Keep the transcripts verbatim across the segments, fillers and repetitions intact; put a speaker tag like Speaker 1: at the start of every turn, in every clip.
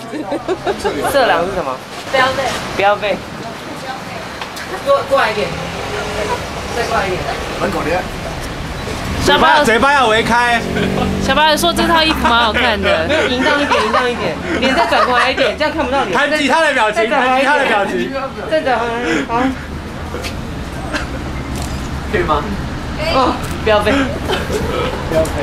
Speaker 1: 色狼是什么？
Speaker 2: 标背。
Speaker 1: 标背。过过来一点，再过来一点。
Speaker 3: 门口的。
Speaker 4: 嘴巴嘴巴要围开。
Speaker 2: 小白说这套衣服蛮好看的。
Speaker 1: 没有，迎上一点，迎上一点，脸再转过来一点，这样看不到脸。
Speaker 4: 弹吉他的表情，弹吉他的表情。
Speaker 1: 再转回来，好。可以吗？哦，标背。标背。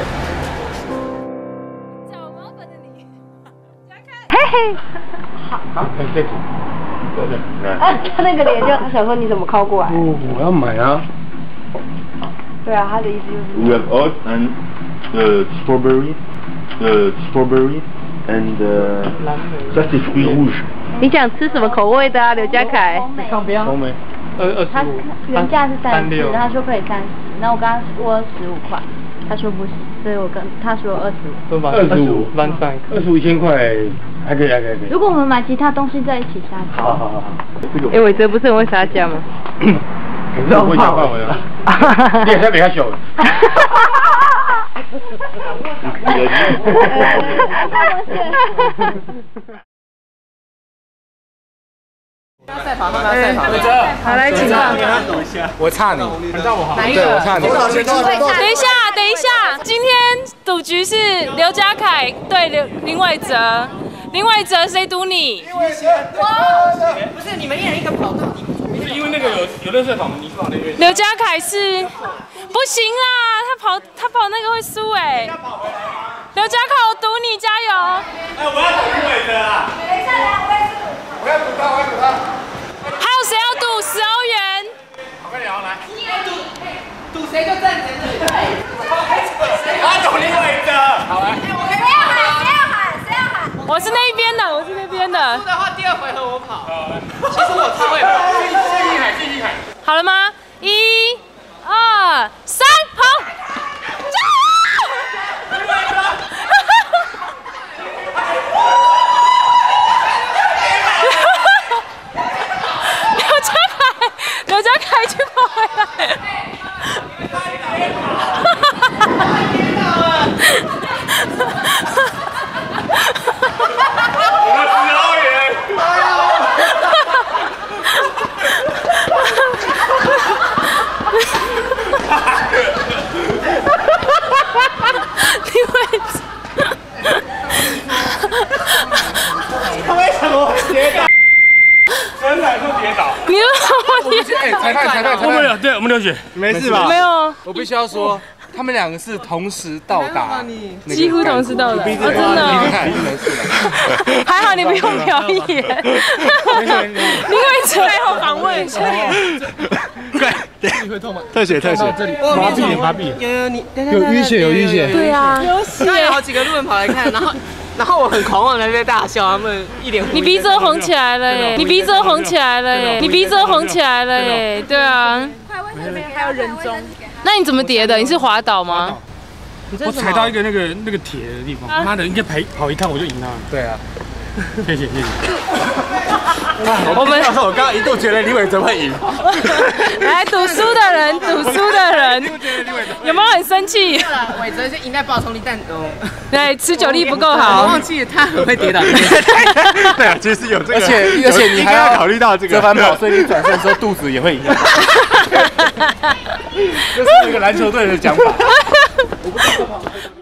Speaker 5: 嘿嘿，好，好，对对对。啊，他那个脸就他想说你怎么靠过来？
Speaker 3: 哦，我要买啊。
Speaker 5: 对啊，他的意思就是。
Speaker 6: We have oat and the strawberry, the strawberry and the ça c'est fruit rouge.
Speaker 5: 你想吃什么口味的啊，刘家凯？
Speaker 3: 上边。红梅。二二
Speaker 5: 他原价是三十，他说可以三十，那我刚刚说十五块，他说不行，所以我跟他说二十五。
Speaker 3: 二十五，翻三，二十五一千块，还可以，还可以，可以。
Speaker 5: 如果我们买其他东西在一起杀价。
Speaker 3: 好好好好。
Speaker 5: 哎，伟哲不是很会杀价吗？
Speaker 3: 可是我会讲范围啊。你也是比较小。
Speaker 1: 赛跑，慢慢赛跑。
Speaker 2: 好，来，请上。
Speaker 3: 我差你，你知道我好。
Speaker 1: 哪一
Speaker 3: 对，我
Speaker 1: 个？
Speaker 3: 差你。
Speaker 2: 等一下，等一下，今天赌局是刘家凯对刘林伟哲，林伟哲谁赌你？
Speaker 1: 不是，你们一人一个跑道。
Speaker 4: 不是因为那个有有热水跑，你跑那边。
Speaker 2: 刘家凯是不行啦，他跑他跑那个会输哎。刘家凯，我赌你，加油！
Speaker 4: 哎，我要赌林伟哲啊！
Speaker 3: 等一下，我也是赌。我要赌他，我要赌他。
Speaker 2: 还有谁要赌十欧元？
Speaker 3: 好，快点，来。
Speaker 1: 赌谁就站谁这里。
Speaker 4: 我要赌林伟哲。好来。
Speaker 5: 谁要喊？谁要喊？谁要喊？
Speaker 2: 我是那一边的，我是那边的。
Speaker 1: 输的话，第二回合我跑。其实我超会跑。
Speaker 4: 谢谢海，谢谢海。
Speaker 2: 好了吗？一、二、三，跑！加油！刘家凯，刘家凯去跑回来。你为什么跌？
Speaker 3: 哎，裁判，裁判，
Speaker 4: 我们有，对，我们流血，没事吧？
Speaker 2: 没有，
Speaker 7: 我必须要说，他们两个是同时到达，
Speaker 2: 几乎同时到达。哦，真的。还好你不用表演。林伟哲还好防卫。
Speaker 4: 快，特写特写，麻痹麻痹。
Speaker 1: 有有你，
Speaker 3: 有淤血，有淤血。
Speaker 2: 对啊，有血。
Speaker 1: 刚有好几个路人跑来看，然后。然后我很狂妄的在大笑，他们一脸。
Speaker 2: 你鼻子都红起来了耶！你鼻子都红起来了耶！你鼻子都红起来了耶！对啊。
Speaker 5: 还有人中。
Speaker 2: 那你怎么跌的？你是滑倒吗？
Speaker 4: 我踩到一个那个那个铁的地方，妈的，应该跑跑一趟我就赢他了。
Speaker 3: 对啊。
Speaker 4: 谢谢谢谢。
Speaker 2: 我们
Speaker 4: 我刚刚一度觉得李伟哲会赢。
Speaker 2: 来赌输的人，赌输的人，有没有很生气？
Speaker 1: 伟哲是赢在爆冲力，但哦，
Speaker 2: 对，持久力不够
Speaker 1: 我
Speaker 2: 好。
Speaker 1: 忘记他很会跌倒。
Speaker 4: 对啊，其实有这个，
Speaker 7: 而且而且你还要
Speaker 4: 考虑到这个
Speaker 7: 折返跑，所以你转身的时候肚子也会一样。这是一个篮球队的讲法。